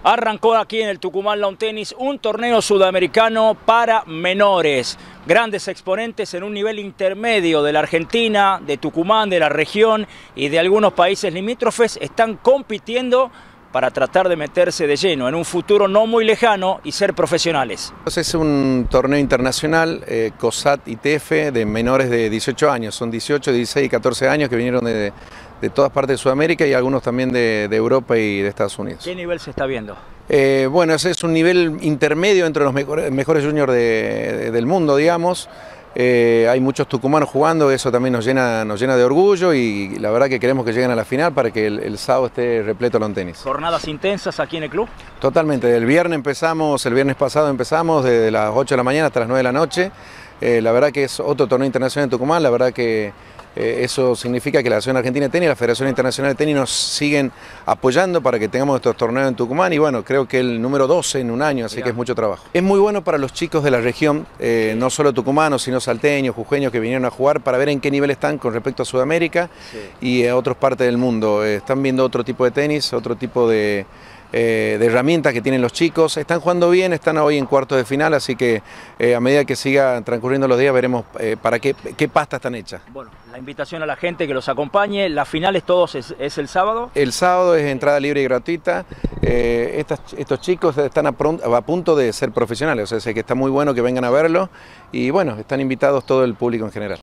Arrancó aquí en el Tucumán Lawn Tennis un torneo sudamericano para menores. Grandes exponentes en un nivel intermedio de la Argentina, de Tucumán, de la región y de algunos países limítrofes están compitiendo para tratar de meterse de lleno en un futuro no muy lejano y ser profesionales. Es un torneo internacional, COSAT ITF, de menores de 18 años. Son 18, 16 y 14 años que vinieron de todas partes de Sudamérica y algunos también de Europa y de Estados Unidos. ¿Qué nivel se está viendo? Bueno, ese es un nivel intermedio entre los mejores juniors del mundo, digamos. Hay muchos tucumanos jugando, eso también nos llena de orgullo y la verdad que queremos que lleguen a la final para que el sábado esté repleto el lawn tenis. ¿Jornadas intensas aquí en el club? Totalmente, el viernes pasado empezamos desde las 8 de la mañana hasta las 9 de la noche. La verdad que es otro torneo internacional en Tucumán, la verdad que eso significa que la Asociación Argentina de Tenis y la Federación Internacional de Tenis nos siguen apoyando para que tengamos estos torneos en Tucumán y bueno, creo que el número 12 en un año, así que es mucho trabajo. Es muy bueno para los chicos de la región, no solo tucumanos, sino salteños, jujeños que vinieron a jugar para ver en qué nivel están con respecto a Sudamérica y a otras partes del mundo. Están viendo otro tipo de tenis, otro tipo de herramientas que tienen los chicos, están jugando bien, están hoy en cuartos de final, así que a medida que sigan transcurriendo los días veremos para qué pasta están hechas. Bueno, la invitación a la gente que los acompañe, las finales todos es el sábado. El sábado es entrada libre y gratuita, estos chicos están a punto de ser profesionales, o sea que está muy bueno que vengan a verlo y bueno, están invitados todo el público en general.